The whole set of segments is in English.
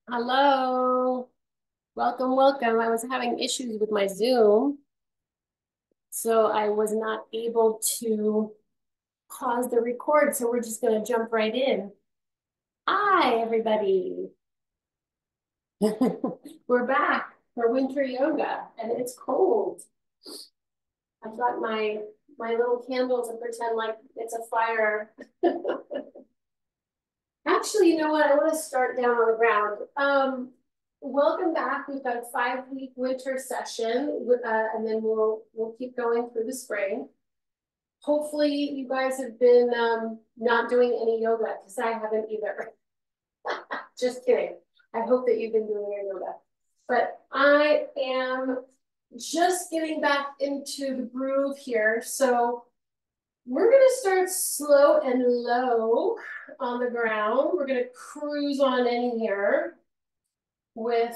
Hello, welcome, welcome. I was having issues with my Zoom, so I was not able to pause the record. So we're just going to jump right in. Hi, everybody. We're back for winter yoga, and it's cold. I've got my little candle to pretend like it's a fire. Actually, you know what? I want to start down on the ground. Welcome back. We've got a 5-week winter session, and then we'll keep going through the spring. Hopefully, you guys have been not doing any yoga because I haven't either. Just kidding. I hope that you've been doing your yoga, but I am just getting back into the groove here. So we're going to start slow and low on the ground. We're going to cruise on in here with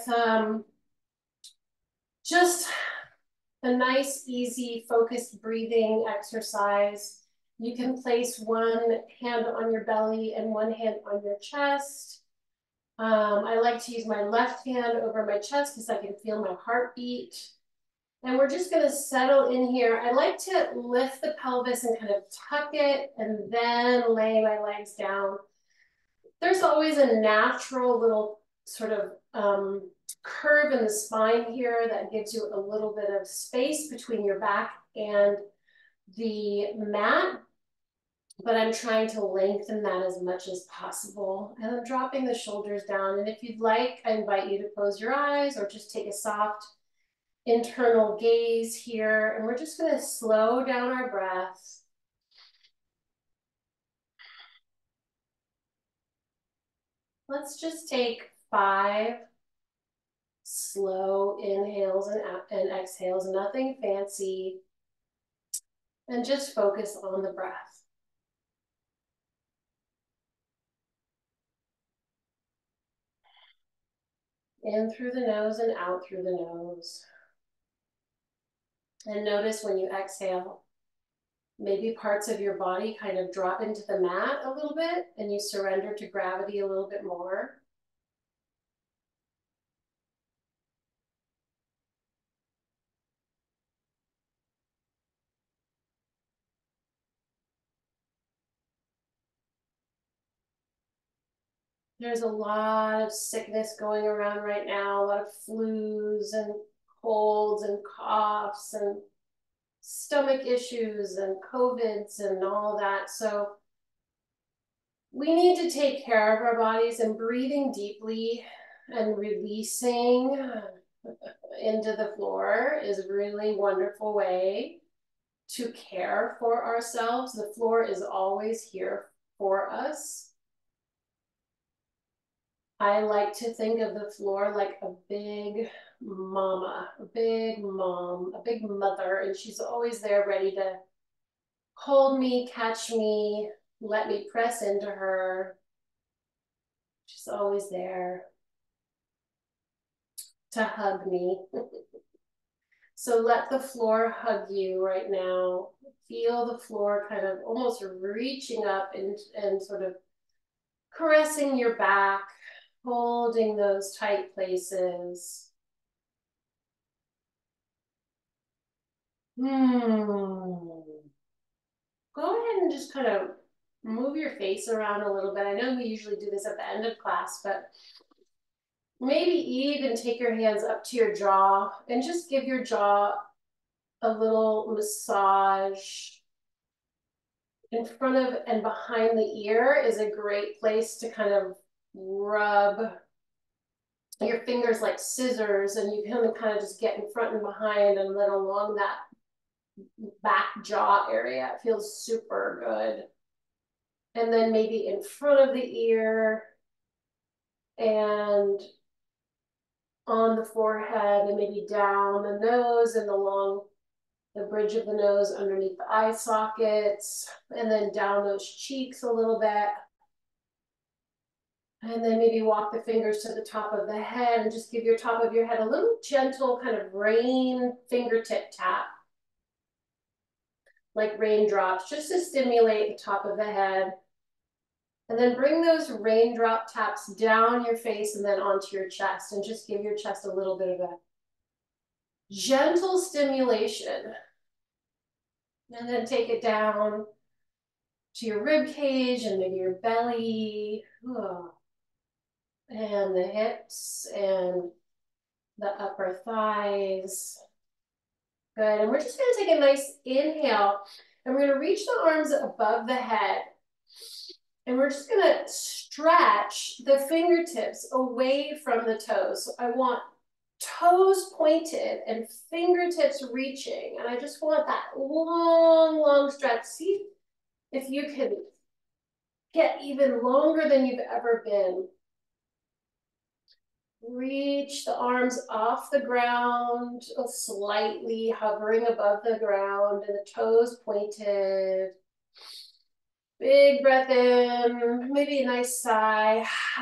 just a nice, easy, focused breathing exercise. You can place one hand on your belly and one hand on your chest. I like to use my left hand over my chest because I can feel my heartbeat. And we're just gonna settle in here. I like to lift the pelvis and kind of tuck it and then lay my legs down. There's always a natural little sort of curve in the spine here that gives you a little bit of space between your back and the mat, but I'm trying to lengthen that as much as possible. And I'm dropping the shoulders down. And if you'd like, I invite you to close your eyes or just take a soft internal gaze here. And we're just gonna slow down our breath. Let's just take 5 slow inhales and exhales, nothing fancy, and just focus on the breath. In through the nose and out through the nose. And notice when you exhale, maybe parts of your body kind of drop into the mat a little bit and you surrender to gravity a little bit more. There's a lot of sickness going around right now, a lot of flus and colds and coughs and stomach issues and COVIDs and all that. So we need to take care of our bodies, and breathing deeply and releasing into the floor is a really wonderful way to care for ourselves. The floor is always here for us. I like to think of the floor like a big mama, a big mom, a big mother, and she's always there ready to hold me, catch me, let me press into her. She's always there to hug me. So let the floor hug you right now. Feel the floor kind of almost reaching up and sort of caressing your back, holding those tight places. Go ahead and just kind of move your face around a little bit. I know we usually do this at the end of class, but maybe even take your hands up to your jaw and just give your jaw a little massage. In front of and behind the ear is a great place to kind of rub your fingers like scissors, and you can kind of just get in front and behind and then along that back jaw area. It feels super good. And then maybe in front of the ear and on the forehead and maybe down the nose and along the bridge of the nose underneath the eye sockets, and then down those cheeks a little bit. And then maybe walk the fingers to the top of the head and just give your top of your head a little gentle kind of rain fingertip tap, like raindrops, just to stimulate the top of the head. And then bring those raindrop taps down your face and then onto your chest, and just give your chest a little bit of a gentle stimulation. And then take it down to your rib cage and maybe your belly. And the hips and the upper thighs. Good, and we're just gonna take a nice inhale, and we're gonna reach the arms above the head. And we're just gonna stretch the fingertips away from the toes. So I want toes pointed and fingertips reaching. And I just want that long, long stretch. See if you can get even longer than you've ever been. Reach the arms off the ground, slightly hovering above the ground, and the toes pointed. Big breath in, maybe a nice sigh.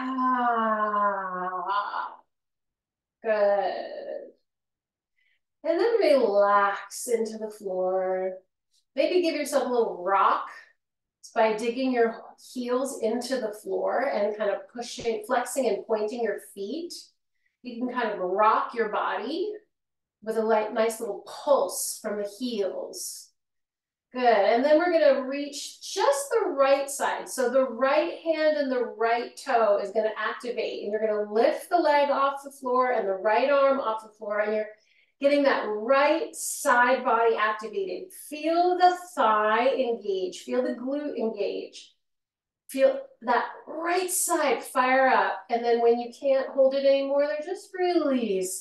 Good. And then relax into the floor. Maybe give yourself a little rock by digging your heels into the floor and kind of pushing, flexing and pointing your feet. You can kind of rock your body with a nice little pulse from the heels. Good, and then we're gonna reach just the right side. So the right hand and the right toe is gonna activate, and you're gonna lift the leg off the floor and the right arm off the floor, and you're getting that right side body activated. Feel the thigh engage, feel the glute engage. Feel that right side fire up, and then when you can't hold it anymore, then just release.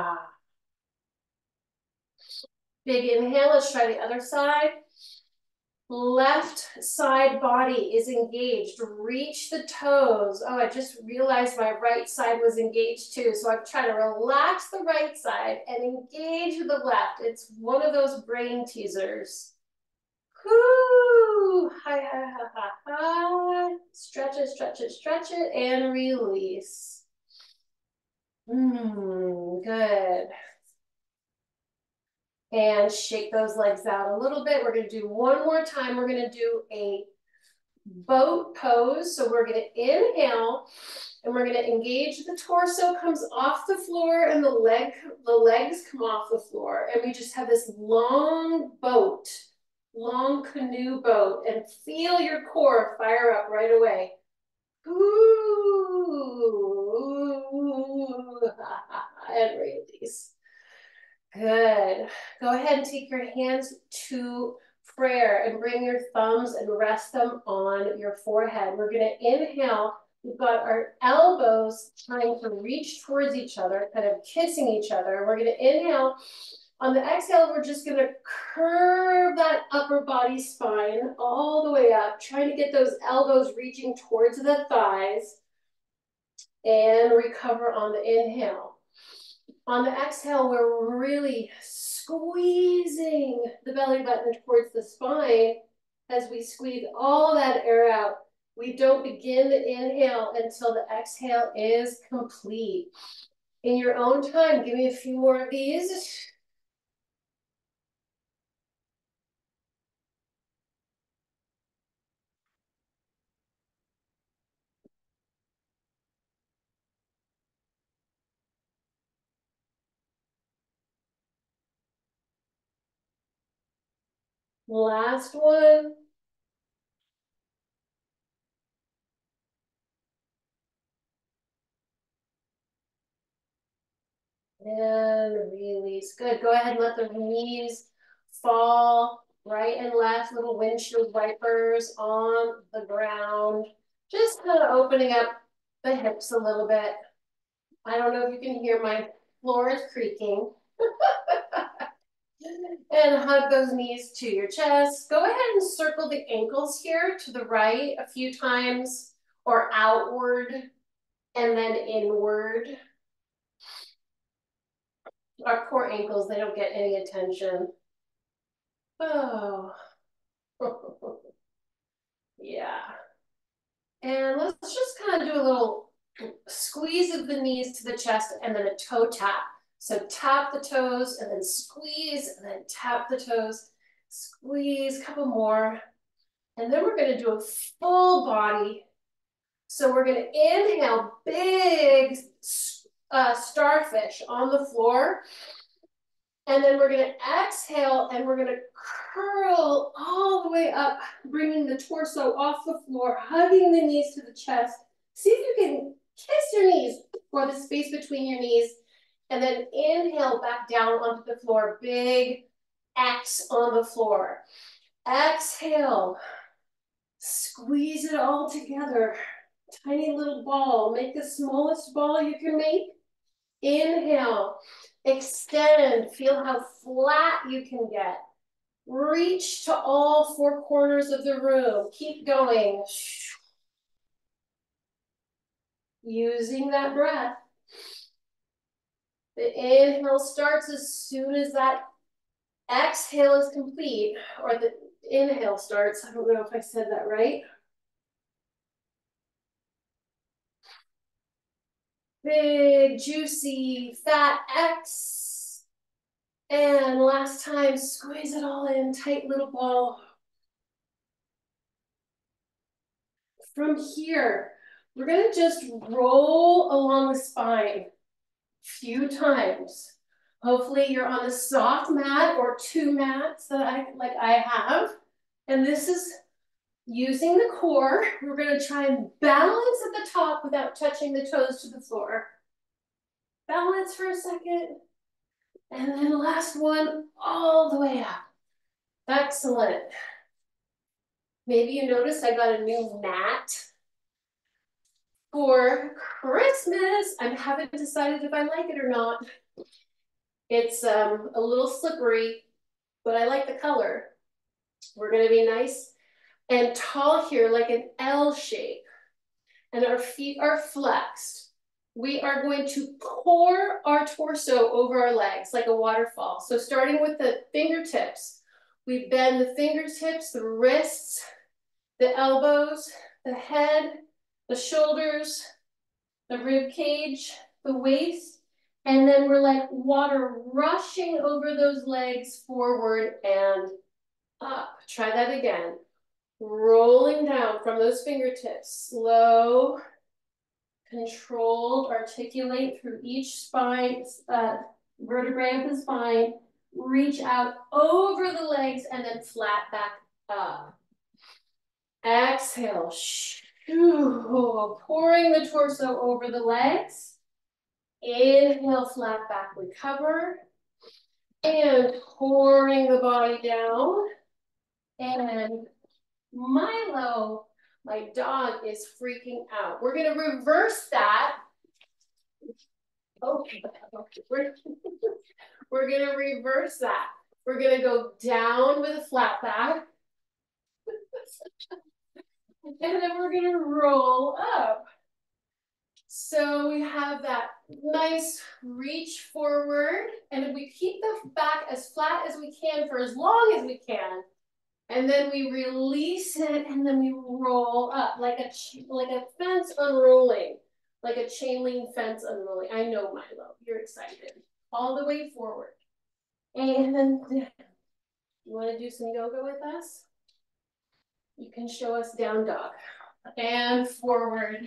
Big inhale, let's try the other side. Left side body is engaged. Reach the toes. Oh, I just realized my right side was engaged too. So I'm trying to relax the right side and engage the left. It's one of those brain teasers. Whoo! Hi, hi, hi, hi, hi. Stretch it, stretch it, stretch it, and release. Good. And shake those legs out a little bit. We're gonna do one more time. We're gonna do a boat pose. So we're gonna inhale and we're gonna engage the torso comes off the floor and the legs come off the floor. And we just have this long boat, long canoe boat, and feel your core fire up right away. Ooh, and release. Good. Go ahead and take your hands to prayer and bring your thumbs and rest them on your forehead. We're going to inhale. We've got our elbows trying to reach towards each other, kind of kissing each other. We're going to inhale. On the exhale, we're just going to curve that upper body spine all the way up, trying to get those elbows reaching towards the thighs, and recover on the inhale. On the exhale, we're really squeezing the belly button towards the spine as we squeeze all that air out. We don't begin the inhale until the exhale is complete. In your own time, give me a few more of these. Last one. And release. Good. Go ahead and let the knees fall right and left, little windshield wipers on the ground. Just kind of opening up the hips a little bit. I don't know if you can hear my floor is creaking. And hug those knees to your chest. Go ahead and circle the ankles here to the right a few times, or outward and then inward. Our poor ankles, they don't get any attention. Oh. Yeah. And let's just kind of do a little squeeze of the knees to the chest and then a toe tap. So tap the toes and then squeeze and then tap the toes, squeeze, a couple more. And then we're going to do a full body So we're gonna inhale, big starfish on the floor. And then we're gonna exhale and we're gonna curl all the way up, bringing the torso off the floor, hugging the knees to the chest. See if you can kiss your knees for the space between your knees. And then inhale back down onto the floor, big X on the floor. Exhale, squeeze it all together. Tiny little ball, make the smallest ball you can make. Inhale, extend, feel how flat you can get. Reach to all four corners of the room. Keep going. Using that breath. The inhale starts as soon as that exhale is complete, or the inhale starts. I don't know if I said that right. Big, juicy, fat X. And last time, squeeze it all in, tight little ball. From here, we're gonna just roll along the spine a few times. Hopefully you're on a soft mat or two mats that I have. And this is using the core. We're gonna try and balance at the top without touching the toes to the floor. Balance for a second. And then last one, all the way up. Excellent. Maybe you noticed I got a new mat for Christmas. I haven't decided if I like it or not. It's a little slippery, but I like the color. We're gonna be nice and tall here, like an L shape. And our feet are flexed. We are going to pour our torso over our legs like a waterfall. So starting with the fingertips, we bend the fingertips, the wrists, the elbows, the head, the shoulders, the rib cage, the waist, and then we're like water rushing over those legs forward and up. Try that again. Rolling down from those fingertips, slow, controlled, articulate through each spine, vertebrae of the spine, reach out over the legs and then flat back up. Exhale, pouring the torso over the legs. Inhale, flat back, recover. And pouring the body down. And Milo, my dog, is freaking out. We're gonna reverse that. Okay, we're gonna reverse that. We're gonna go down with a flat back. And then we're gonna roll up. So we have that nice reach forward, and we keep the back as flat as we can for as long as we can. And then we release it, and then we roll up like a fence unrolling, like a chain link fence unrolling. I know, Milo, you're excited. All the way forward. And you want to do some yoga with us? You can show us down dog. And forward.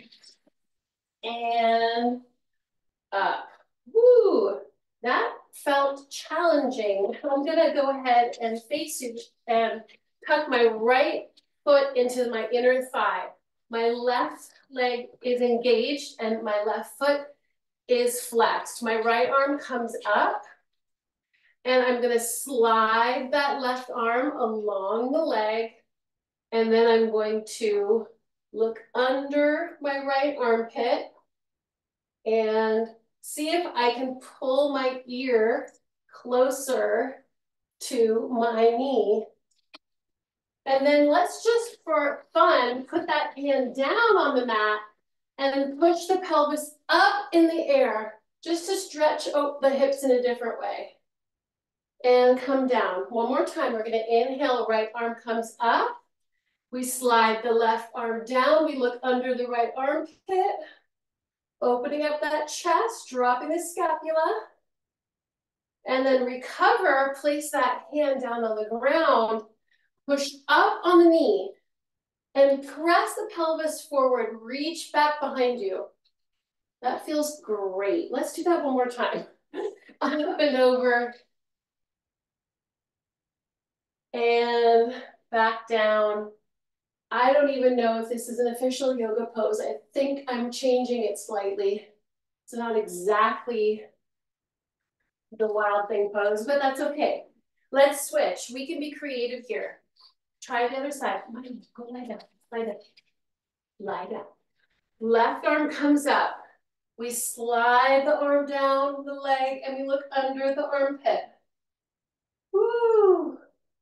And up. Woo! That felt challenging. I'm gonna go ahead and face you and tuck my right foot into my inner thigh. My left leg is engaged and my left foot is flexed. My right arm comes up and I'm gonna slide that left arm along the leg, and then I'm going to look under my right armpit and see if I can pull my ear closer to my knee. And then let's just, for fun, put that hand down on the mat and push the pelvis up in the air, just to stretch the hips in a different way. And come down. One more time. We're gonna inhale, right arm comes up. We slide the left arm down. We look under the right armpit. Opening up that chest, dropping the scapula. And then recover, place that hand down on the ground, push up on the knee, and And press the pelvis forward, reach back behind you. That feels great. Let's do that one more time. Up and over. And back down. I don't even know if this is an official yoga pose. I think I'm changing it slightly. It's not exactly the wild thing pose, but that's okay. Let's switch. We can be creative here. Try the other side. Go lie down. Lie down. Lie down. Left arm comes up. We slide the arm down the leg and we look under the armpit. Woo!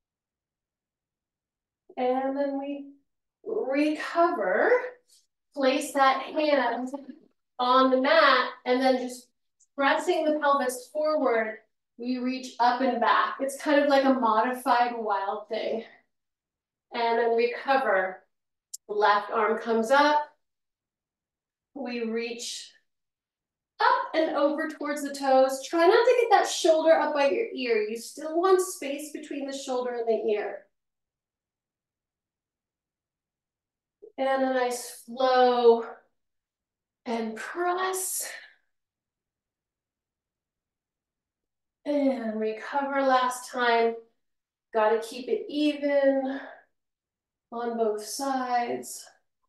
And then we recover. Place that hand on the mat and then just pressing the pelvis forward, we reach up and back. It's kind of like a modified wild thing. And then recover. Left arm comes up. We reach up and over towards the toes. Try not to get that shoulder up by your ear. You still want space between the shoulder and the ear. And a nice flow. And press. And recover last time. Got to keep it even on both sides.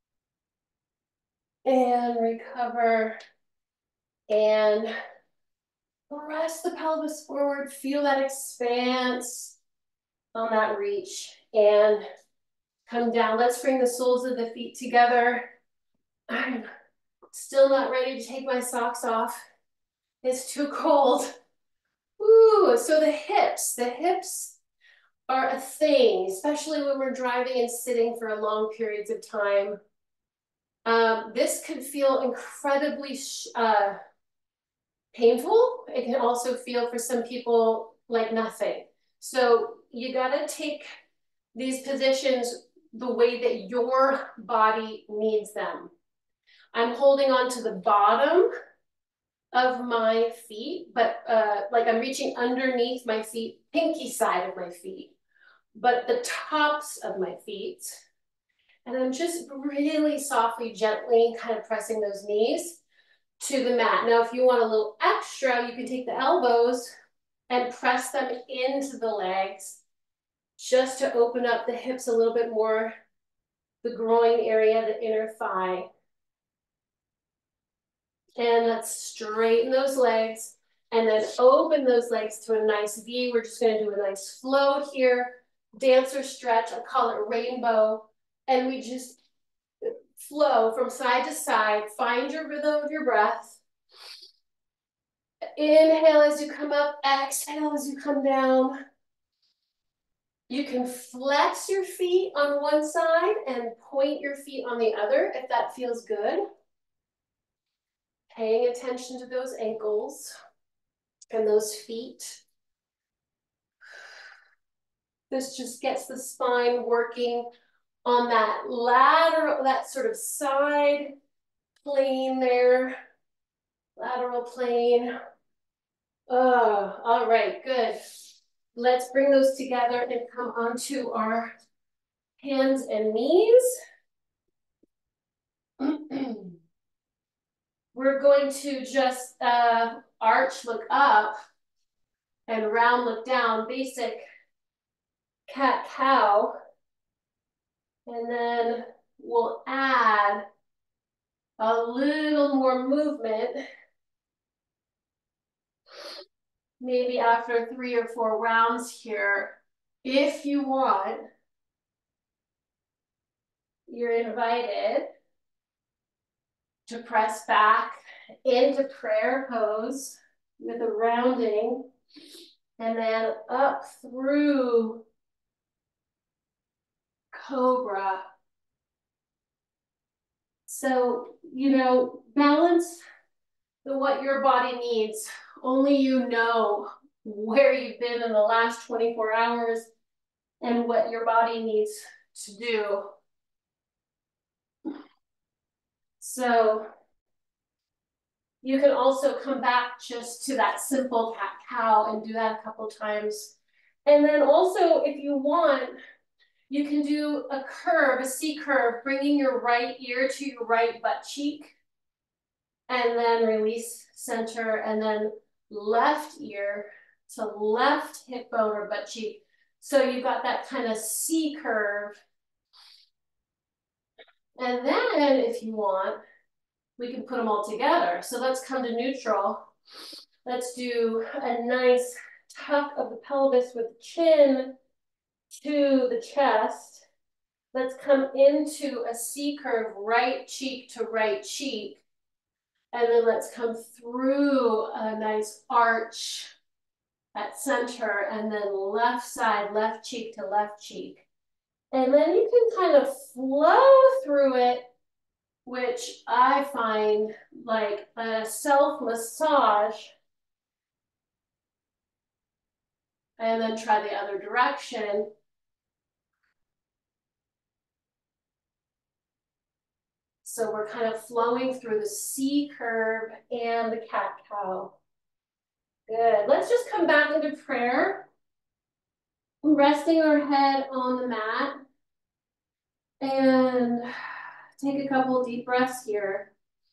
And recover. And press the pelvis forward. Feel that expanse on that reach. And come down. Let's bring the soles of the feet together. I'm still not ready to take my socks off. It's too cold. Ooh, so the hips are a thing, especially when we're driving and sitting for long periods of time. This can feel incredibly painful. It can also feel for some people like nothing. So you gotta take these positions the way that your body needs them. I'm holding on to the bottom of my feet, but like I'm reaching underneath my feet, pinky side of my feet, but the tops of my feet. And I'm just really softly, gently kind of pressing those knees to the mat. Now, if you want a little extra, you can take the elbows and press them into the legs just to open up the hips a little bit more, the groin area, the inner thigh. And let's straighten those legs and then open those legs to a nice V. We're just gonna do a nice flow here. Dancer stretch, I call it rainbow. And we just flow from side to side. Find your rhythm of your breath. Inhale as you come up, exhale as you come down. You can flex your feet on one side and point your feet on the other if that feels good. Paying attention to those ankles and those feet. This just gets the spine working on that lateral, that sort of side plane there. Lateral plane. Oh, all right, good. Let's bring those together and come onto our hands and knees. We're going to just arch, look up, and round, look down, basic cat-cow. And then we'll add a little more movement, maybe after 3 or 4 rounds here. If you want, you're invited to press back into prayer pose with a rounding and then up through cobra. So, you know, balance what your body needs. Only you know where you've been in the last 24 hours and what your body needs to do. So you can also come back just to that simple cat-cow and do that a couple times. And then also, if you want, You can do a curve, a C curve, bringing your right ear to your right butt cheek, and then release center, and then left ear to left hip bone or butt cheek. So you've got that kind of C curve. And then if you want, we can put them all together. So let's come to neutral. Let's do a nice tuck of the pelvis with the chin to the chest. Let's come into a C curve, right cheek to right cheek. And then let's come through a nice arch at center, and then left side, left cheek to left cheek. And then you can kind of flow through it, which I find like a self-massage. And then try the other direction. So we're kind of flowing through the C curve and the cat-cow. Good. Let's just come back into prayer. Resting our head on the mat. And take a couple deep breaths here.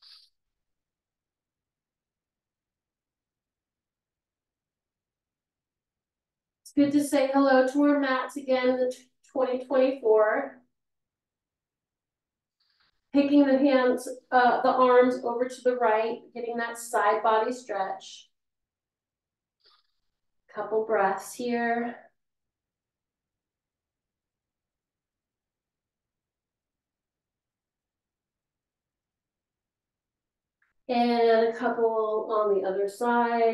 It's good to say hello to our mats again in 2024. Picking the hands, the arms over to the right, getting that side body stretch. Couple breaths here. And a couple on the other side.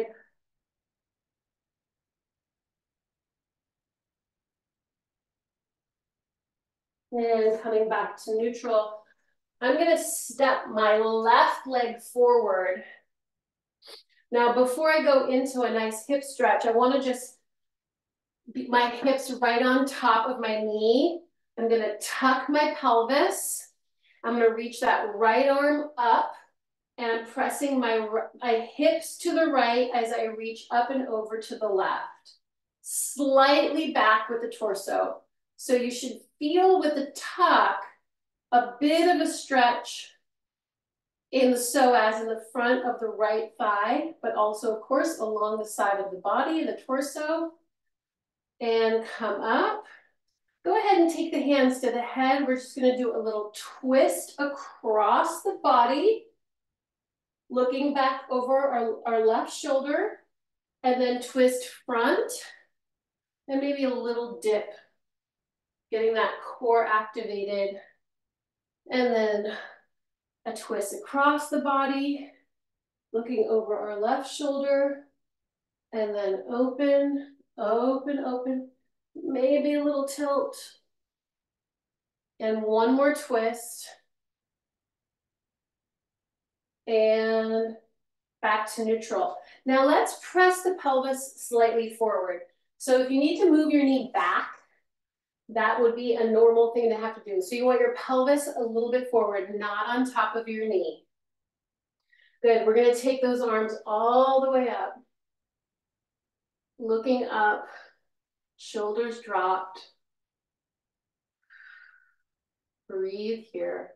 And coming back to neutral. I'm gonna step my left leg forward. Now, before I go into a nice hip stretch, I wanna just be my hips right on top of my knee. I'm gonna tuck my pelvis. I'm gonna reach that right arm up, and I'm pressing my hips to the right as I reach up and over to the left. Slightly back with the torso. So you should feel with the tuck a bit of a stretch in the psoas in the front of the right thigh, but also, of course, along the side of the body, the torso. And come up. Go ahead and take the hands to the head. We're just going to do a little twist across the body, looking back over our left shoulder, and then twist front, and maybe a little dip, getting that core activated. And then a twist across the body, looking over our left shoulder, and then open, open, open, maybe a little tilt. And one more twist. And back to neutral. Now let's press the pelvis slightly forward. So if you need to move your knee back, that would be a normal thing to have to do. So you want your pelvis a little bit forward, not on top of your knee. Good, we're gonna take those arms all the way up. Looking up, shoulders dropped. Breathe here.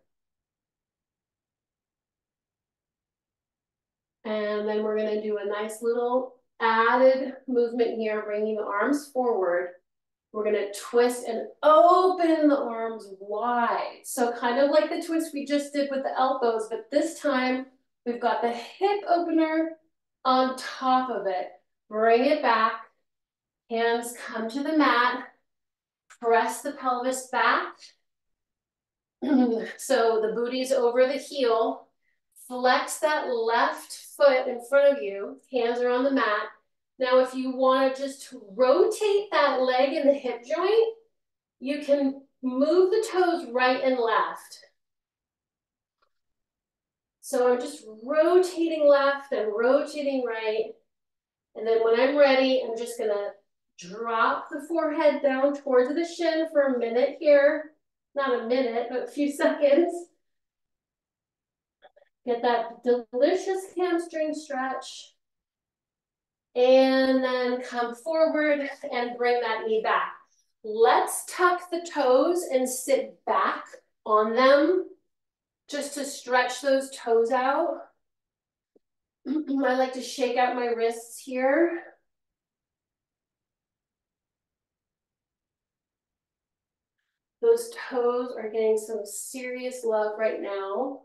And then we're gonna do a nice little added movement here, bringing the arms forward. We're gonna twist and open the arms wide. So kind of like the twist we just did with the elbows, but this time we've got the hip opener on top of it. Bring it back, hands come to the mat, press the pelvis back. So the booty's over the heel. Flex that left foot in front of you, hands are on the mat. Now, if you want to just rotate that leg in the hip joint, you can move the toes right and left. So I'm just rotating left and rotating right. And then when I'm ready, I'm just gonna drop the forehead down towards the shin for a minute here. Not a minute, but a few seconds. Get that delicious hamstring stretch. And then come forward and bring that knee back. Let's tuck the toes and sit back on them just to stretch those toes out. I like to shake out my wrists here. Those toes are getting some serious love right now.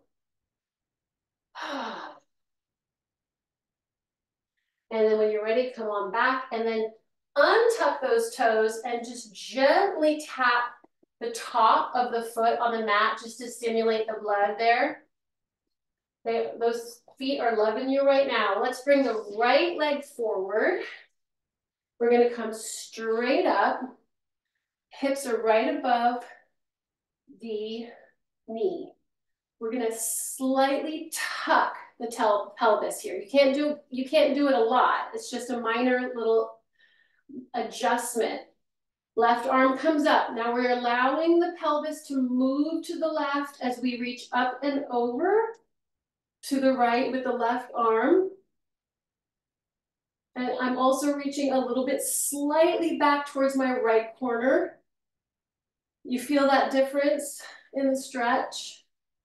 And then when you're ready, come on back and then untuck those toes and just gently tap the top of the foot on the mat just to stimulate the blood there. Those feet are loving you right now. Let's bring the right leg forward. We're gonna come straight up. Hips are right above the knee. We're gonna slightly tuck the pelvis here. You can't do it a lot. It's just a minor little adjustment. Left arm comes up. Now we're allowing the pelvis to move to the left as we reach up and over to the right with the left arm. And I'm also reaching a little bit slightly back towards my right corner. You feel that difference in the stretch?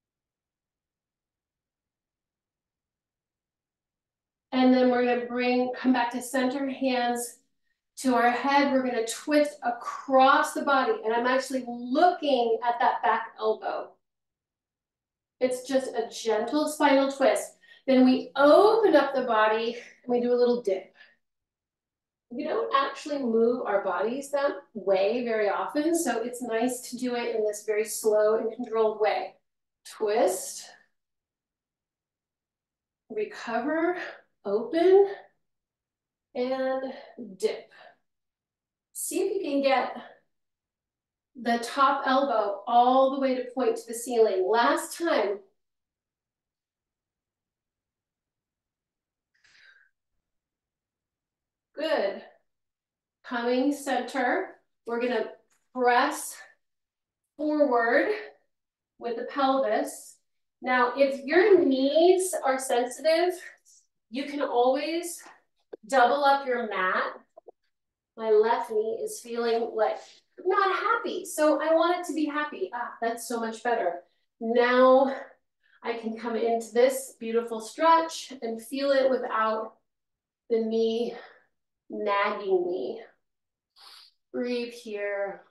And then we're gonna come back to center, hands to our head. We're gonna twist across the body. And I'm actually looking at that back elbow. It's just a gentle spinal twist. Then we open up the body and we do a little dip. We don't actually move our bodies that way very often, so it's nice to do it in this very slow and controlled way. Twist, recover, open, and dip. See if you can get the top elbow all the way to point to the ceiling. Last time. Good. Coming center, we're gonna press forward with the pelvis. Now, if your knees are sensitive, you can always double up your mat. My left knee is feeling like not happy, so I want it to be happy. Ah, that's so much better. Now I can come into this beautiful stretch and feel it without the knee nagging me. Breathe here.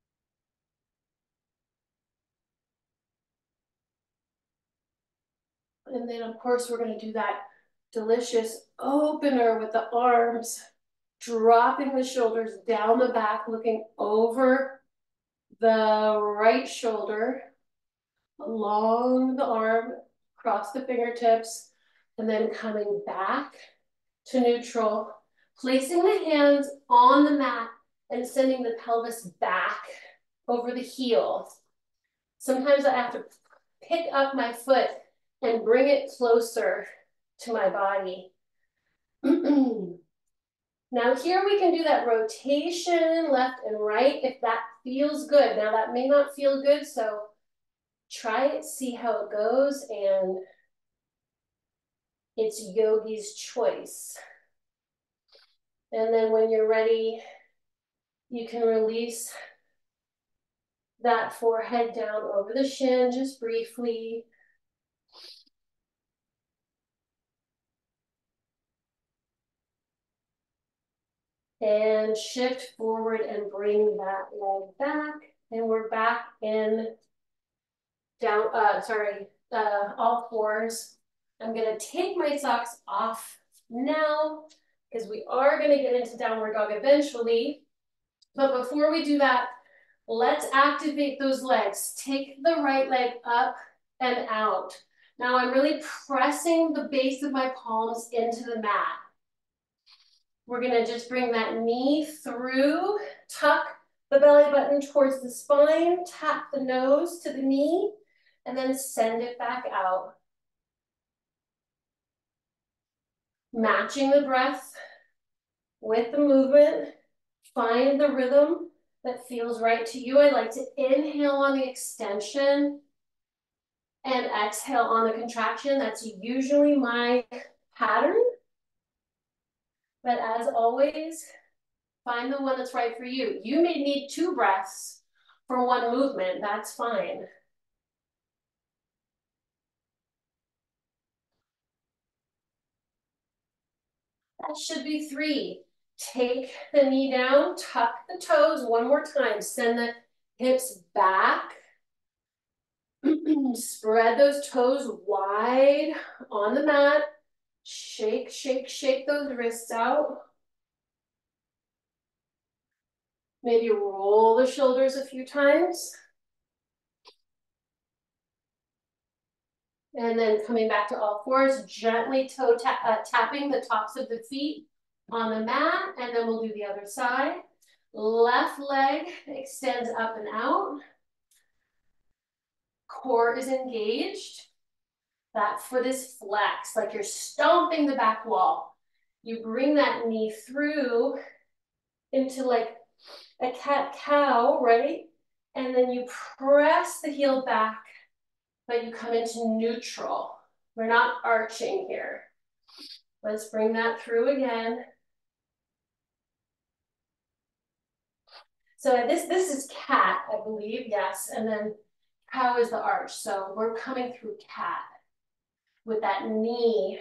And then of course we're gonna do that delicious opener with the arms, dropping the shoulders down the back, looking over the right shoulder, along the arm, across the fingertips, and then coming back to neutral, placing the hands on the mat and sending the pelvis back over the heel. Sometimes I have to pick up my foot and bring it closer to my body. Now here we can do that rotation left and right if that feels good. Now that may not feel good, so try it, see how it goes, and it's yogi's choice. And then when you're ready, you can release that forehead down over the shin just briefly. And shift forward and bring that leg back. And we're back in down, all fours. I'm gonna take my socks off now because we are gonna get into downward dog eventually. But before we do that, let's activate those legs. Take the right leg up and out. Now I'm really pressing the base of my palms into the mat. We're gonna just bring that knee through, tuck the belly button towards the spine, tap the nose to the knee, and then send it back out. Matching the breath with the movement. Find the rhythm that feels right to you. I like to inhale on the extension and exhale on the contraction. That's usually my pattern. But as always, Find the one that's right for you. You may need 2 breaths for one movement. That's fine. That should be 3. Take the knee down, tuck the toes one more time. Send the hips back. Spread those toes wide on the mat. Shake, shake, shake those wrists out. Maybe roll the shoulders a few times. And then coming back to all fours, gently tapping the tops of the feet on the mat. And then we'll do the other side. Left leg extends up and out. Core is engaged. That foot is flexed, like you're stomping the back wall. You bring that knee through into like a cat-cow, right? And then you press the heel back, but you come into neutral. We're not arching here. Let's bring that through again. So this is cat, I believe, yes. And then cow is the arch. So we're coming through cat with that knee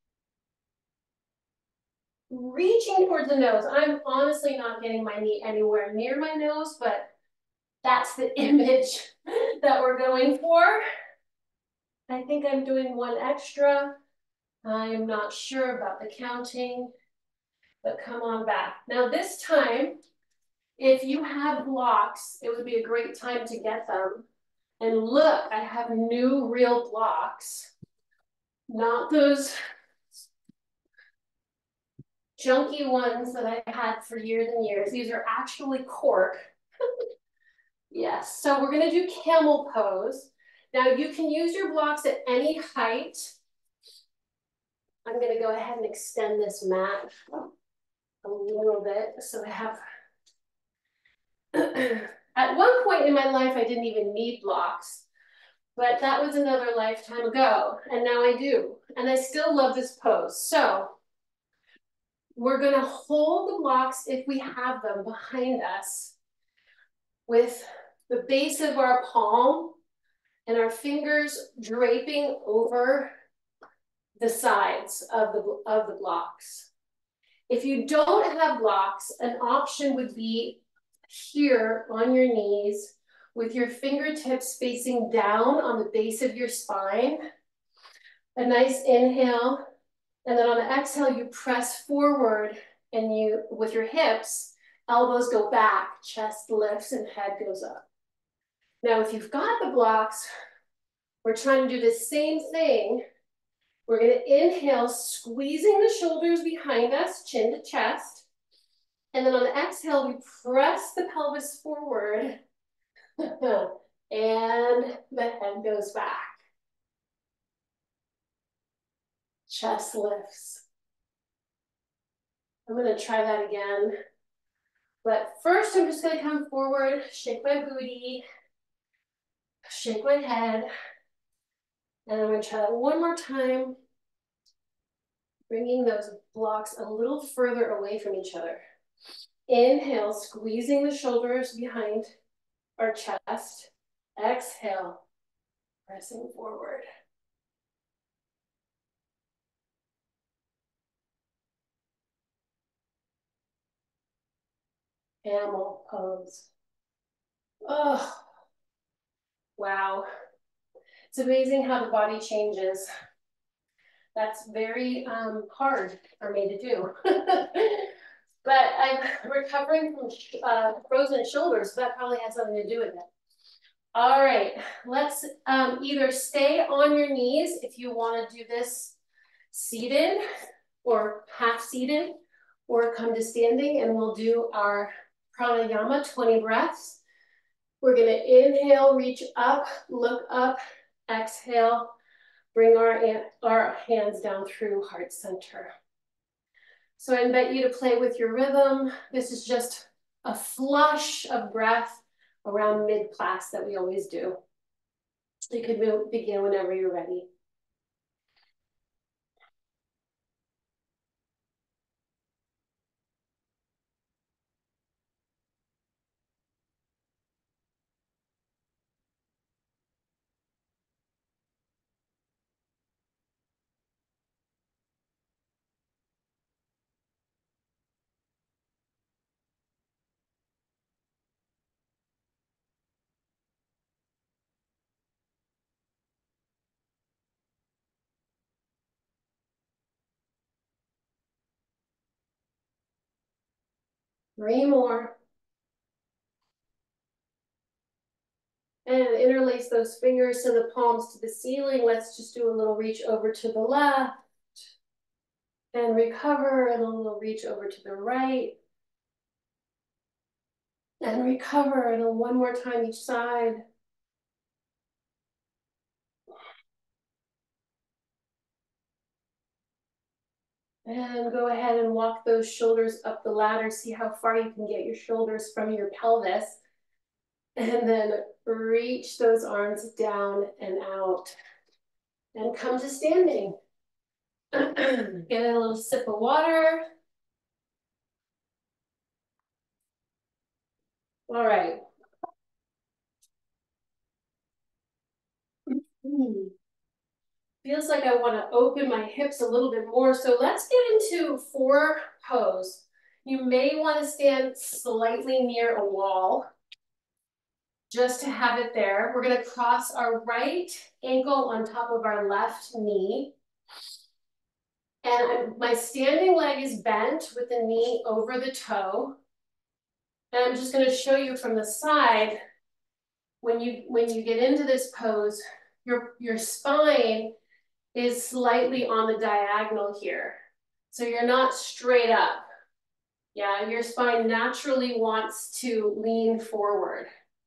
reaching towards the nose. I'm honestly not getting my knee anywhere near my nose, but that's the image that we're going for. I think I'm doing 1 extra. I'm not sure about the counting, but come on back. Now this time, if you have blocks, it would be a great time to get them. And look, I have new real blocks, not those junky ones that I had for years and years. These are actually cork. Yes, so we're gonna do camel pose. Now you can use your blocks at any height. I'm gonna go ahead and extend this mat a little bit. So I have, at one point in my life, I didn't even need blocks, but that was another lifetime ago. And now I do, and I still love this pose. So we're gonna hold the blocks if we have them behind us with the base of our palm and our fingers draping over the sides of the blocks. If you don't have blocks, an option would be here on your knees with your fingertips facing down on the base of your spine. A nice inhale. And then on the exhale, you press forward and you, with your hips, elbows go back, chest lifts and head goes up. Now, if you've got the blocks, we're trying to do the same thing. We're going to inhale, squeezing the shoulders behind us, chin to chest. And then on the exhale, we press the pelvis forward and the head goes back. Chest lifts. I'm going to try that again. But first, I'm just going to come forward, shake my booty, shake my head. And I'm going to try that one more time, bringing those blocks a little further away from each other. Inhale, squeezing the shoulders behind our chest. Exhale, pressing forward. Camel pose. Oh, wow. It's amazing how the body changes. That's very hard for me to do. But I'm recovering from frozen shoulders, so that probably has something to do with it. All right, let's either stay on your knees if you want to do this seated or half seated, or come to standing and we'll do our pranayama, 20 breaths. We're going to inhale, reach up, look up, exhale, bring our hands down through heart center. So I invite you to play with your rhythm. This is just a flush of breath around mid-class that we always do. You can begin whenever you're ready. 3 more. And interlace those fingers and the palms to the ceiling. Let's just do a little reach over to the left. And recover, and a little reach over to the right. And recover, and one more time each side. And go ahead and walk those shoulders up the ladder. See how far you can get your shoulders from your pelvis. And then reach those arms down and out. And come to standing. Get a little sip of water. All right. Feels like I want to open my hips a little bit more. So let's get into 4 pose. You may want to stand slightly near a wall just to have it there. We're going to cross our right ankle on top of our left knee. And my standing leg is bent with the knee over the toe. And I'm just going to show you from the side, when you get into this pose, your spine is slightly on the diagonal here. So you're not straight up. Yeah, your spine naturally wants to lean forward.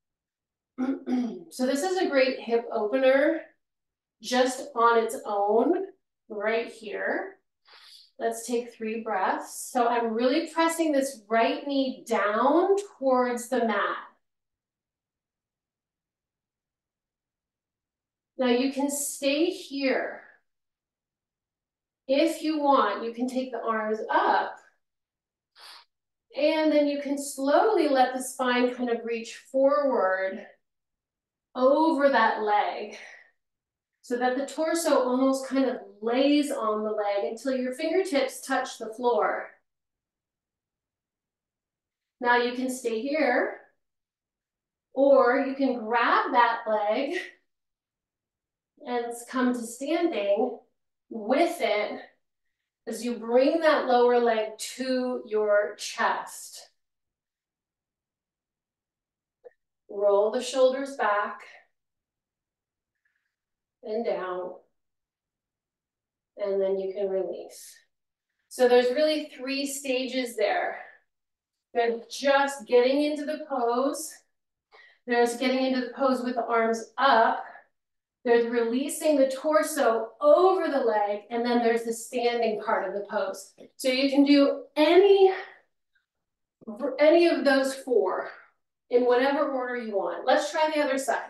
So this is a great hip opener just on its own right here. Let's take 3 breaths. So I'm really pressing this right knee down towards the mat. Now you can stay here. If you want, you can take the arms up, and then you can slowly let the spine kind of reach forward over that leg so that the torso almost kind of lays on the leg until your fingertips touch the floor. Now you can stay here, or you can grab that leg and come to standing with it as you bring that lower leg to your chest. Roll the shoulders back and down, and then you can release. So there's really 3 stages there. There's just getting into the pose. There's getting into the pose with the arms up. There's releasing the torso over the leg, and then there's the standing part of the pose. So you can do any of those 4 in whatever order you want. Let's try the other side.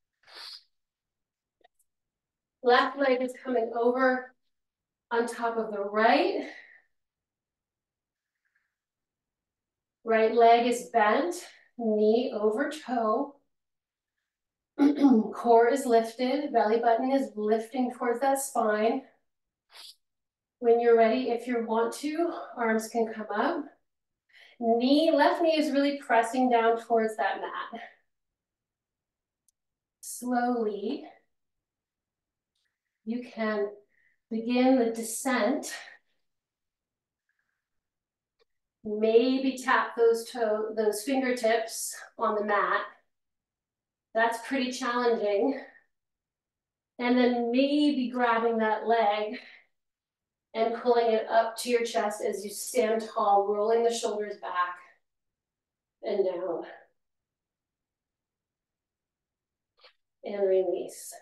Left leg is coming over on top of the right. Right leg is bent, knee over toe. Core is lifted, belly button is lifting towards that spine. When you're ready, if you want to, arms can come up. Left knee is really pressing down towards that mat. Slowly, you can begin the descent. Maybe tap those fingertips on the mat. That's pretty challenging. And then maybe grabbing that leg and pulling it up to your chest as you stand tall, rolling the shoulders back and down. And release.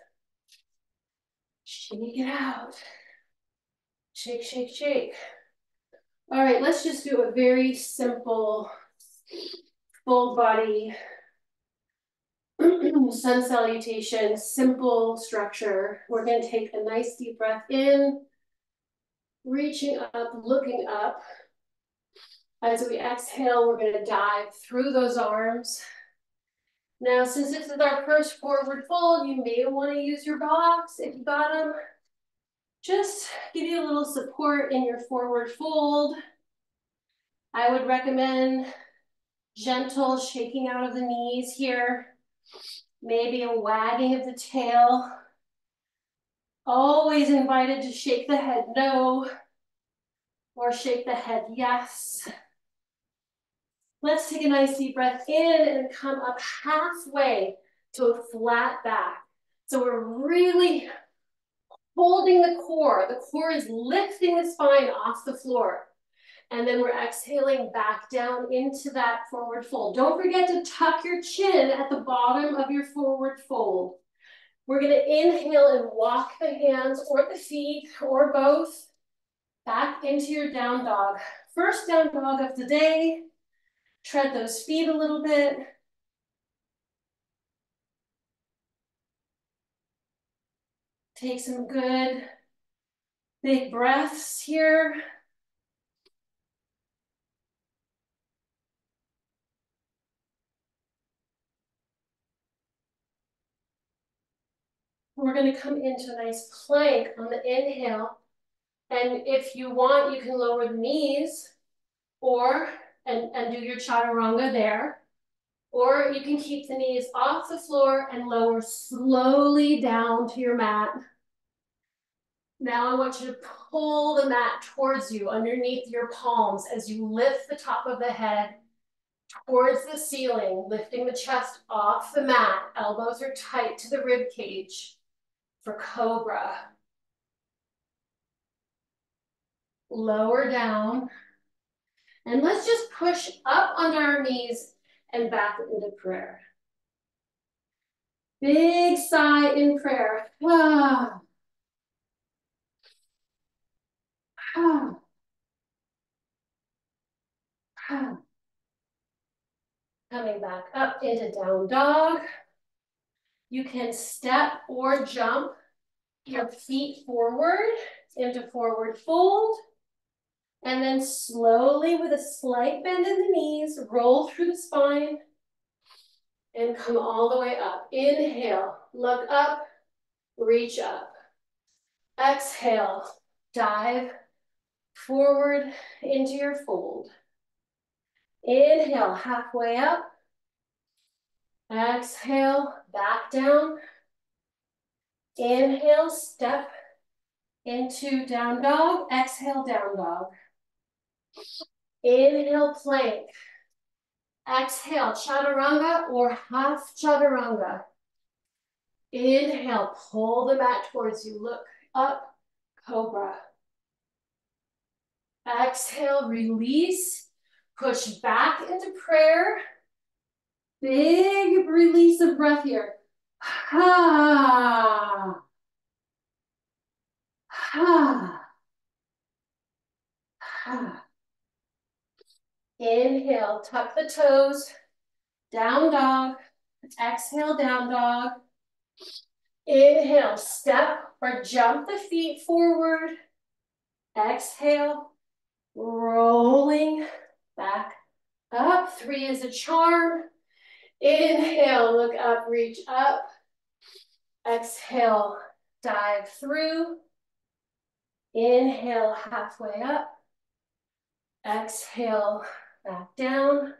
Shake it out. Shake, shake, shake. All right, let's just do a very simple full body sun salutation, simple structure. We're going to take a nice deep breath in, reaching up, looking up. As we exhale, we're going to dive through those arms. Now, since this is our first forward fold, you may want to use your blocks if you got them. Just give you a little support in your forward fold. I would recommend gentle shaking out of the knees here. Maybe a wagging of the tail. Always invited to shake the head no, or shake the head yes. Let's take a nice deep breath in and come up halfway to a flat back. So we're really holding the core. The core is lifting the spine off the floor. And then we're exhaling back down into that forward fold. Don't forget to tuck your chin at the bottom of your forward fold. We're gonna inhale and walk the hands or the feet or both back into your down dog. First down dog of the day. Tread those feet a little bit. Take some good big breaths here. We're going to come into a nice plank on the inhale. And if you want, you can lower the knees or and do your chaturanga there. Or you can keep the knees off the floor and lower slowly down to your mat. Now I want you to pull the mat towards you underneath your palms as you lift the top of the head towards the ceiling, lifting the chest off the mat. Elbows are tight to the rib cage for cobra. Lower down. And let's just push up onto our knees and back into prayer. Big sigh in prayer. Ah. Ah. Ah. Coming back up into down dog. You can step or jump your feet forward into forward fold. And then slowly, with a slight bend in the knees, roll through the spine and come all the way up. Inhale, look up, reach up. Exhale, dive forward into your fold. Inhale, halfway up. Exhale, back down. Inhale, step into down dog. Exhale, down dog. Inhale, plank. Exhale, chaturanga or half chaturanga. Inhale, pull the mat towards you. Look up, cobra. Exhale, release. Push back into prayer. Big release of breath here. Ha. Ha. Ha. Inhale, tuck the toes. Down dog. Exhale, down dog. Inhale, step or jump the feet forward. Exhale, rolling back up. 3 is a charm. Inhale, look up, reach up. Exhale, dive through. Inhale, halfway up. Exhale, back down.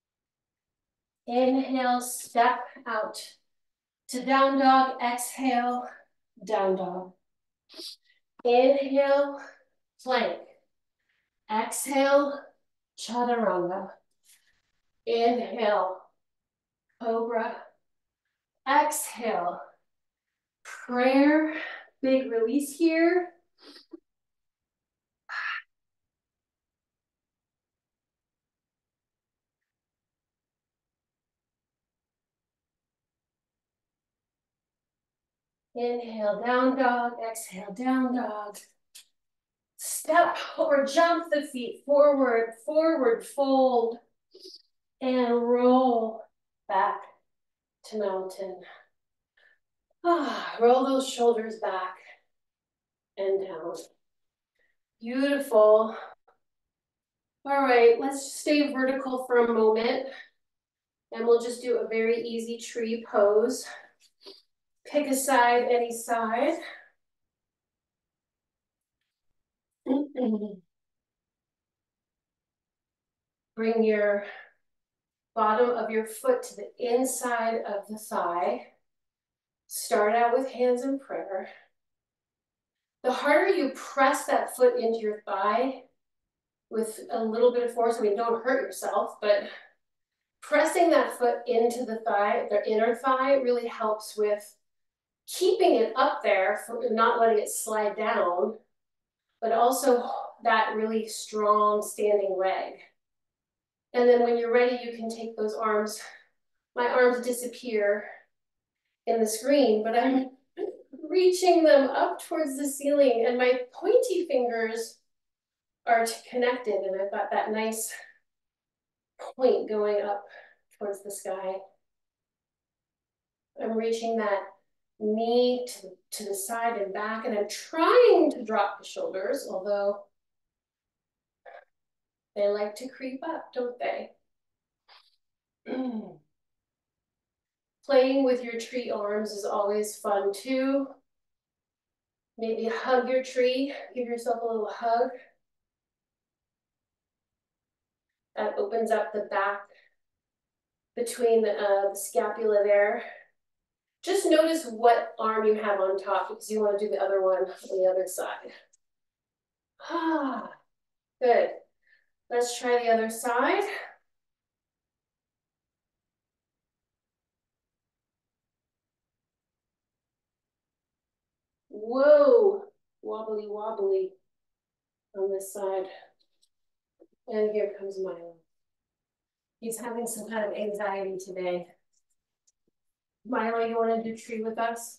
Inhale, step out to down dog. Exhale, down dog. Inhale, plank. Exhale, chaturanga. Inhale, cobra. Exhale, prayer. Big release here. Inhale, down dog. Exhale, down dog. Step or jump the feet forward, forward fold, and roll back to mountain. Roll those shoulders back and down. Beautiful. All right, let's stay vertical for a moment, and we'll just do a very easy tree pose. Pick a side, any side. Bring your bottom of your foot to the inside of the thigh. Start out with hands in prayer. The harder you press that foot into your thigh with a little bit of force, I mean, don't hurt yourself, but Pressing that foot into the thigh, the inner thigh, really helps with keeping it up there, for not letting it slide down, but also that really strong standing leg. And then when you're ready, you can take those arms. My arms disappear in the screen, but I'm reaching them up towards the ceiling, and my pointy fingers are connected, and I've got that nice point going up towards the sky. I'm reaching that knee to the side and back, and I'm trying to drop the shoulders, although they like to creep up, don't they? Playing with your tree arms is always fun too. Maybe hug your tree, give yourself a little hug. That opens up the back between the scapula there. Just notice what arm you have on top because you want to do the other one on the other side. Ah, good. Let's try the other side. Whoa, wobbly, wobbly on this side. And here comes Milo. He's having some kind of anxiety today. Milo, you want to do tree with us?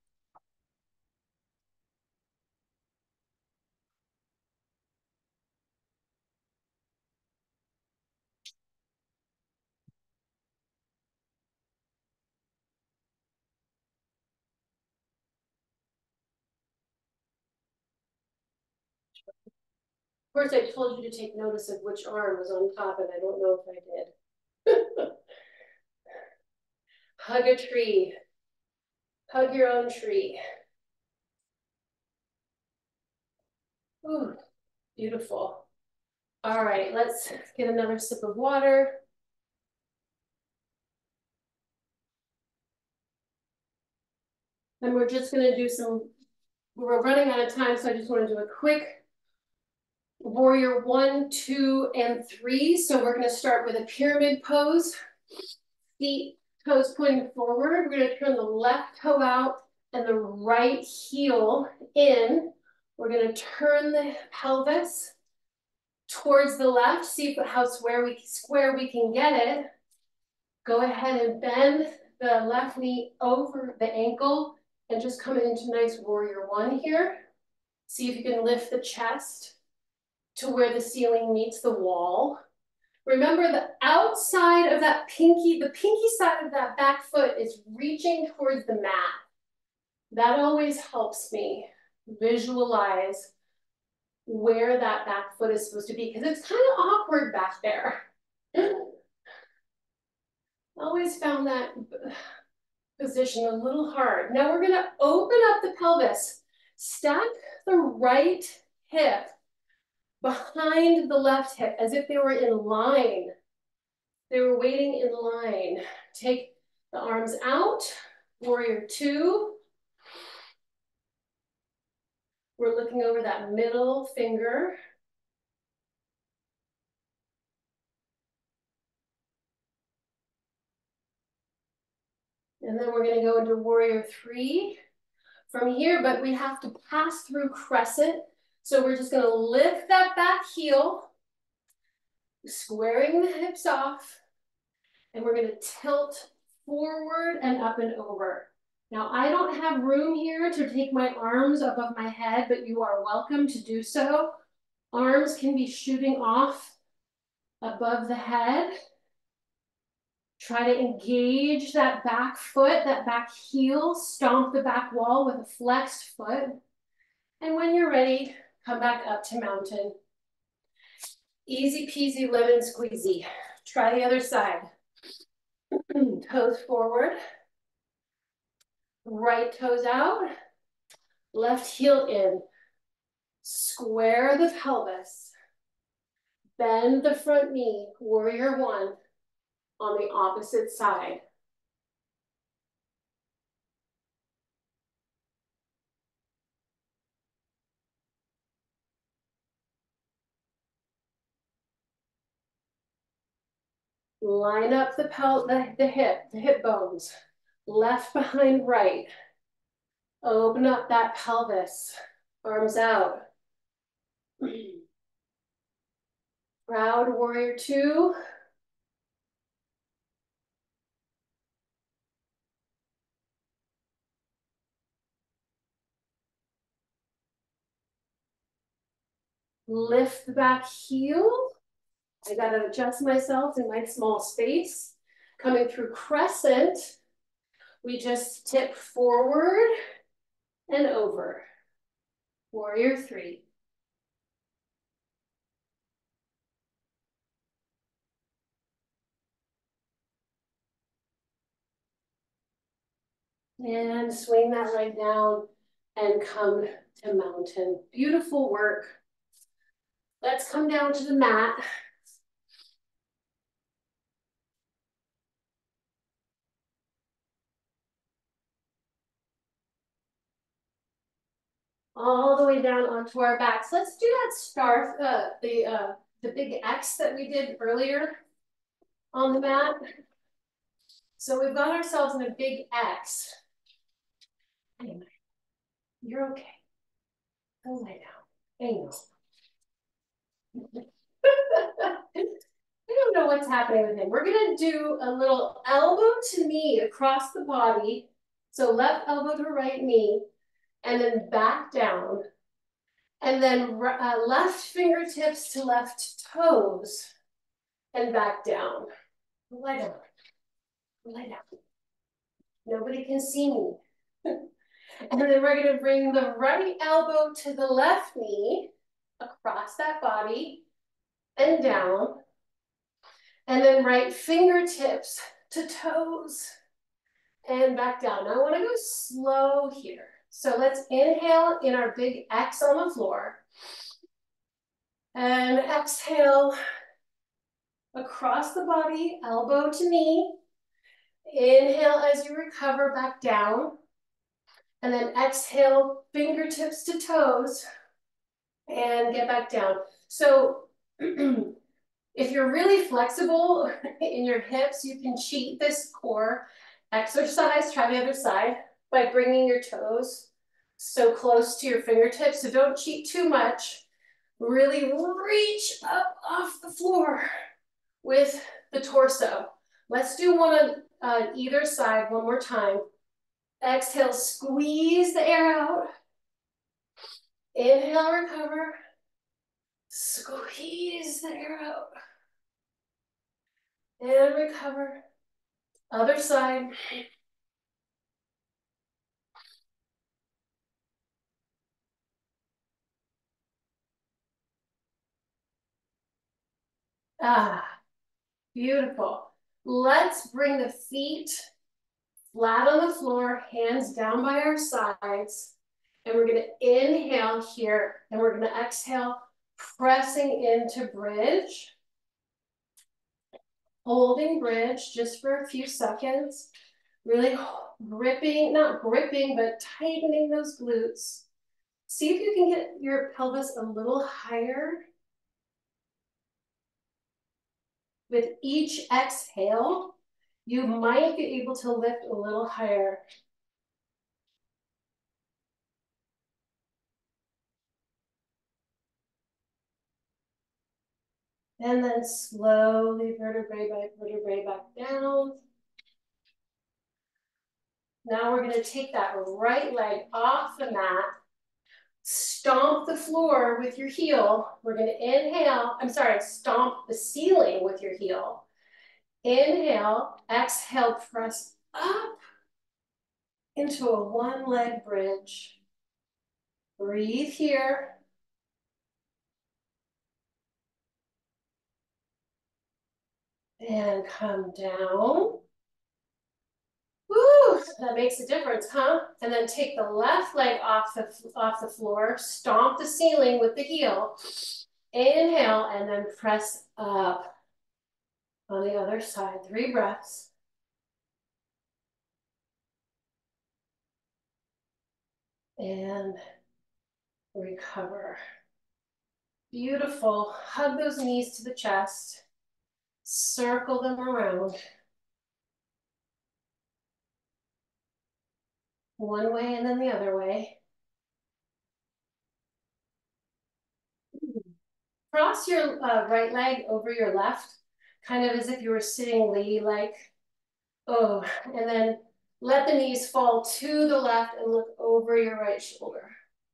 Of course, I told you to take notice of which arm was on top, and I don't know if I did. Hug a tree. Hug your own tree. Ooh, beautiful. All right, let's get another sip of water. And we're just gonna do we're running out of time, so I just wanna do a quick warrior 1, 2, and 3. So we're gonna start with a pyramid pose. Feet, toes pointing forward. We're gonna turn the left toe out and the right heel in. We're gonna turn the pelvis towards the left, see how square we can get it. Go ahead and bend the left knee over the ankle and just come into nice warrior 1 here. See if you can lift the chest to where the ceiling meets the wall. Remember the outside of that the pinky side of that back foot is reaching towards the mat. That always helps me visualize where that back foot is supposed to be because it's kind of awkward back there. Always found that position a little hard. Now we're gonna open up the pelvis. Stack the right hip behind the left hip as if they were in line. They were waiting in line. Take the arms out, warrior 2. We're looking over that middle finger. And then we're gonna go into warrior 3 from here, but we have to pass through crescent. So we're just gonna lift that back heel, squaring the hips off, and we're gonna tilt forward and up and over. Now, I don't have room here to take my arms above my head, but you are welcome to do so. Arms can be shooting off above the head. Try to engage that back foot, that back heel, stomp the back wall with a flexed foot. And when you're ready, come back up to mountain. Easy peasy lemon squeezy. Try the other side. Toes forward. Right toes out. Left heel in. Square the pelvis. Bend the front knee, warrior 1, on the opposite side. Line up the hip bones. Left behind right. Open up that pelvis. Arms out. Proud warrior two. Lift the back heel. I gotta adjust myself in my small space. Coming through crescent, we just tip forward and over. Warrior three. And swing that leg down and come to mountain. Beautiful work. Let's come down to the mat. All the way down onto our backs. Let's do that star, the big X that we did earlier on the mat. So we've got ourselves in a big X. Anyway, you're okay. Go lay down. Angle. I don't know what's happening with him. We're gonna do a little elbow to knee across the body. So left elbow to right knee, and then back down. And then left fingertips to left toes, and back down. Lie down. Lie down. Nobody can see me. And then we're gonna bring the right elbow to the left knee, across that body, and down. And then right fingertips to toes, and back down. Now I wanna go slow here. So let's inhale in our big X on the floor. And exhale across the body, elbow to knee. Inhale as you recover back down. And then exhale, fingertips to toes, and get back down. So if you're really flexible in your hips, you can cheat this core exercise. Try the other side by bringing your toes so close to your fingertips. So don't cheat too much. Really reach up off the floor with the torso. Let's do one on either side one more time. Exhale, squeeze the air out. Inhale, recover. Squeeze the air out. And recover. Other side. Ah, beautiful. Let's bring the feet flat on the floor, hands down by our sides. And we're gonna inhale here, and we're gonna exhale, pressing into bridge. Holding bridge just for a few seconds. Really gripping, not gripping, but tightening those glutes. See if you can get your pelvis a little higher. With each exhale, you might be able to lift a little higher. And then slowly vertebrae by vertebrae back down. Now we're gonna take that right leg off the mat. Stomp the floor with your heel. We're gonna inhale, stomp the ceiling with your heel. Inhale, exhale, press up into a one leg bridge. Breathe here. And come down. Woo, that makes a difference, huh? And then take the left leg off the floor, stomp the ceiling with the heel. Inhale, and then press up on the other side. 3 breaths. And recover. Beautiful. Hug those knees to the chest. Circle them around. One way and then the other way. Cross your right leg over your left, kind of as if you were sitting lady-like. Oh, and then let the knees fall to the left and look over your right shoulder.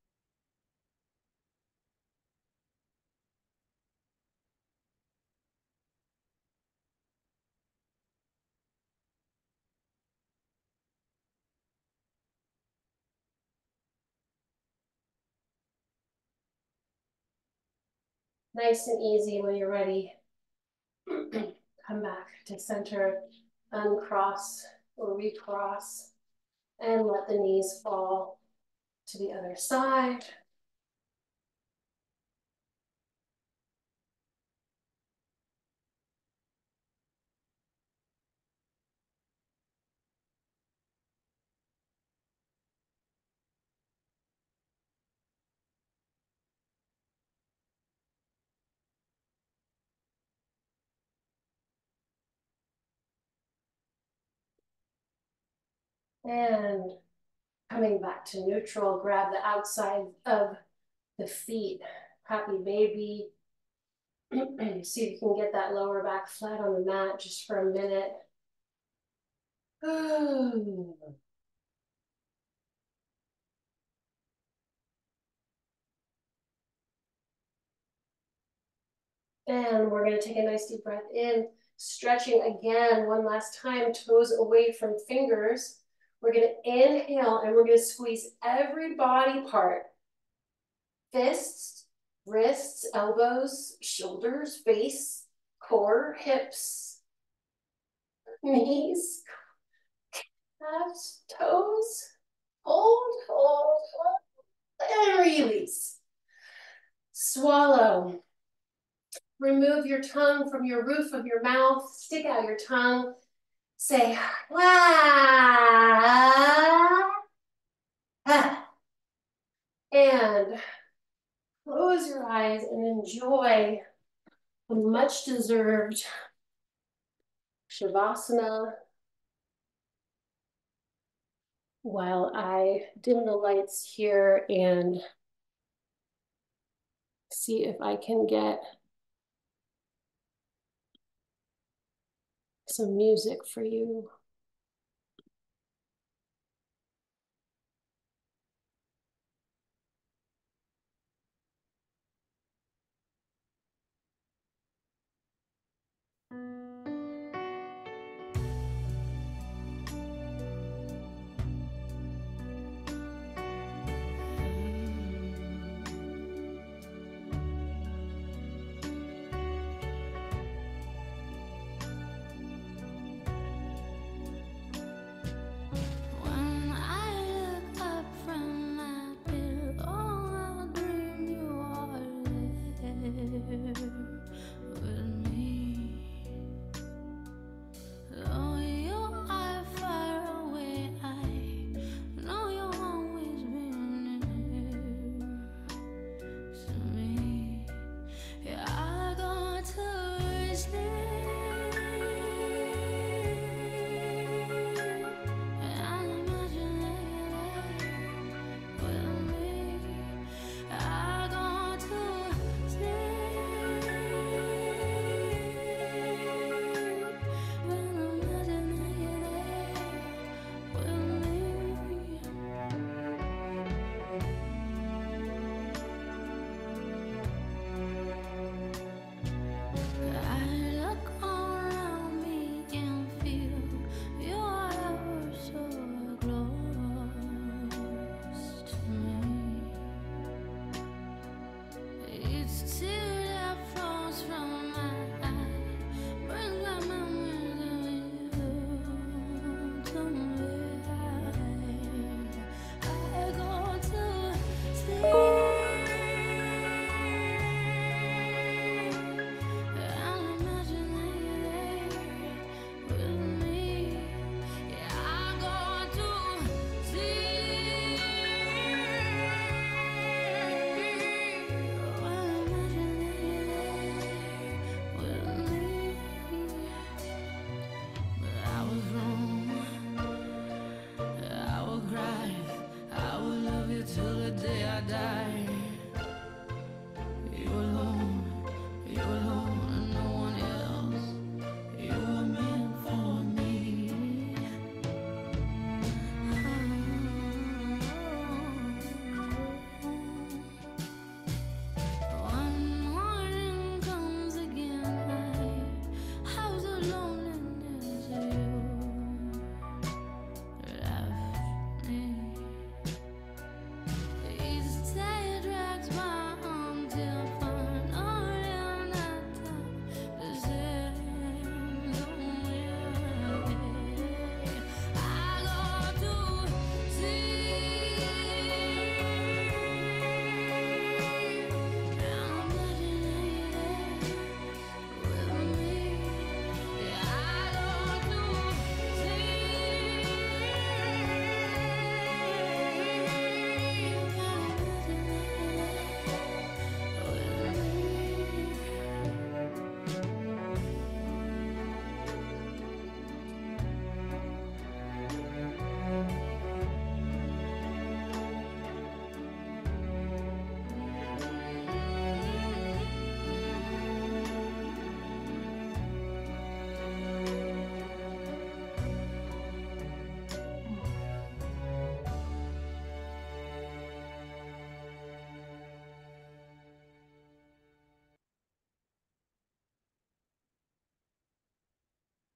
Nice and easy. When you're ready, come back to center, uncross or recross, and let the knees fall to the other side. And coming back to neutral, grab the outside of the feet, happy baby. See if you can get that lower back flat on the mat just for a minute. And we're going to take a nice deep breath in, stretching again one last time, toes away from fingers. We're going to inhale and we're going to squeeze every body part. Fists, wrists, elbows, shoulders, face, core, hips, knees, calves, toes. Hold, hold, hold, and release. Swallow. Remove your tongue from your roof of your mouth. Stick out your tongue. Say, ah, ah. And close your eyes and enjoy the much deserved Shavasana while I dim the lights here and see if I can get some music for you. With me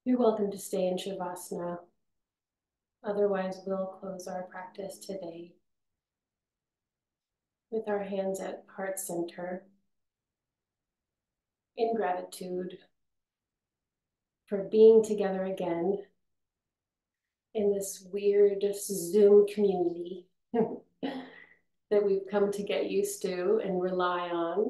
You're welcome to stay in Shavasana. Otherwise, we'll close our practice today with our hands at heart center in gratitude for being together again in this weird Zoom community that we've come to get used to and rely on.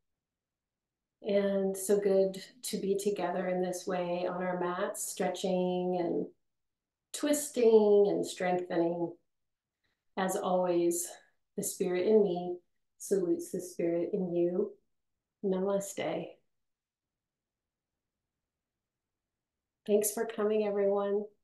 And so good to be together in this way on our mats, stretching and twisting and strengthening. As always, the spirit in me salutes the spirit in you. Namaste. Thanks for coming, everyone.